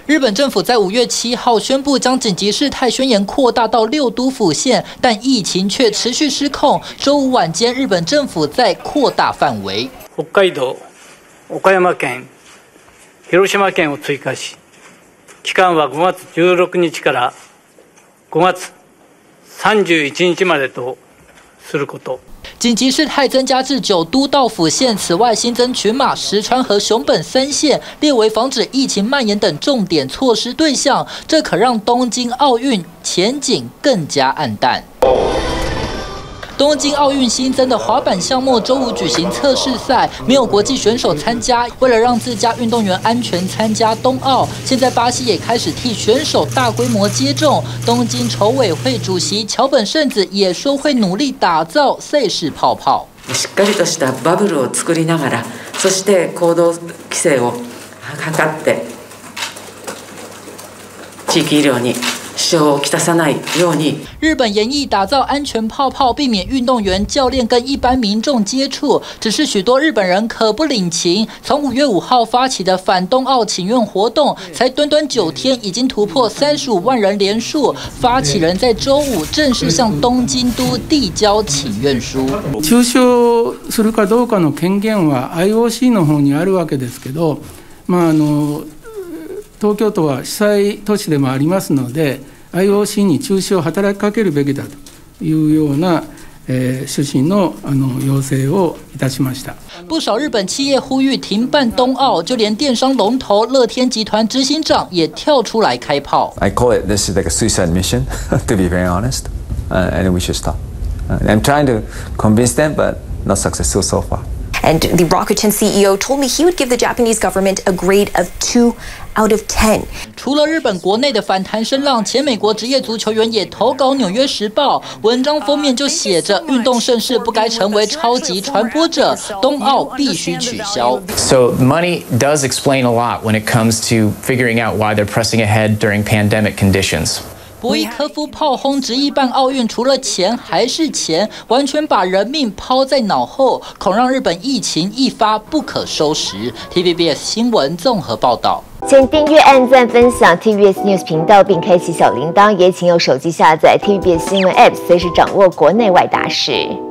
日本政府在5月7号宣布将紧急事态宣言扩大到6都府县，但疫情却持续失控。周五晚间，日本政府在扩大范围。 北海道、岡山県、広島県を追加し、期間は5月16日から5月31日までとすること。 紧急事态增加至9都道府县，此外新增群马、石川和熊本3县，列为防止疫情蔓延等重点措施对象。这可让东京奥运前景更加暗淡。东京奥运新增的滑板项目周五举行测试赛，没有国际选手参加。为了让自家运动员安全参加冬奥，现在巴西也开始替选手大规模接种。东京筹委会主席桥本圣子也说会努力打造赛事泡泡。 しっかりとしたバブルを作りながら、そして行動規制を図って、地域医療に。 日本研议打造安全泡泡，避免运动员、教练跟一般民众接触。只是许多日本人可不领情。从5月5号发起的反冬奥请愿活动，才短短9天，已经突破35万人连署。发起人在周五正式向东京都递交请愿书。 中止するかどうかの権限は IOC の方にあるわけですけど、東京都は主催都市でもありますので、IOC に中止を働きかけるべきだというような趣旨の要請をいたしました。 不少日本企业呼吁停办冬奥，就连电商龙头乐天集团执行长也跳出来开炮。 I call it this is like a suicide mission, to be very honest, and we should stop. I'm trying to convince them, but not successful so far. And the Rakuten CEO told me he would give the Japanese government a grade of 2 out of 10. 除了日本国内的反弹声浪，前美国职业足球员也投稿《纽约时报》，文章封面就写着“运动盛事不该成为超级传播者，冬奥必须取消。” So money does explain a lot when it comes to figuring out why they're pressing ahead during pandemic conditions. 博伊科夫炮轰执意办奥运，除了钱还是钱，完全把人命抛在脑后，恐让日本疫情一发不可收拾。TVBS 新闻综合报道。 请订阅、按赞、分享 TVBS News 频道，并开启小铃铛，也请用手机下载 TVBS 新闻 App， 随时掌握国内外大事。